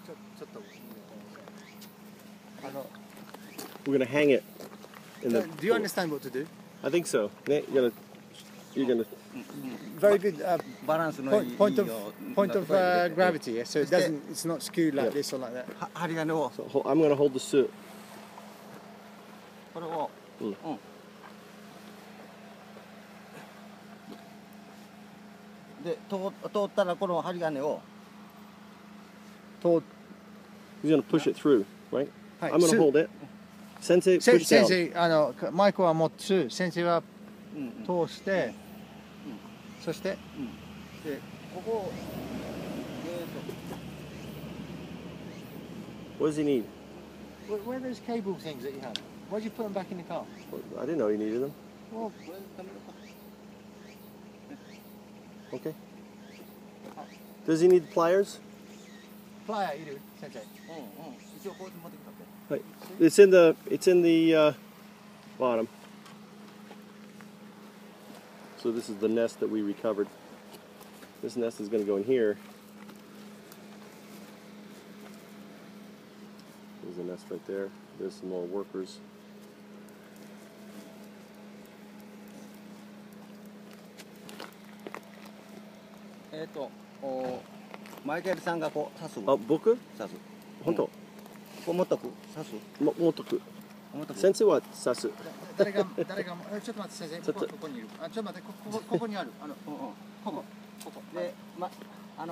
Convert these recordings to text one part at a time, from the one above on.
We're gonna hang it in the. Do you understand what to do? I think so. You're gonna. Very good Balance point of gravity. Yeah? So it doesn't. It's not skewed like this or like that. 針金を So I'm gonna hold the suit. これをで通ったらこの針金を Toward. He's gonna push it through, right? はい I'm gonna hold it. Sensei, 先 push down. 生マイクは持つ。先生は通して、そして、 でここを What does he need? Where are those cable things that you have? Why'd you put them back in the car? I didn't know he needed them. Well, Okay. Does he need pliers? plier いる先生。 一応こうやって持ってきたって。 It's in the bottom. So this is the nest that we recovered. This nest is going to go in here. There's a nest right there. There's some more workers. マイケルさんがこう刺す。 あ、僕？ 刺す。 本当？ こう持っとく。刺す。 持っとく。 持っとく。 先生は刺す。 誰がちょっと待って先生ここにいる。ちょっと待ってここにあるここで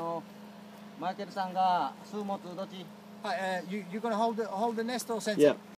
マイケルさんが巣持つどっち？ はいyou gonna hold the nest or 先生？ Yeah.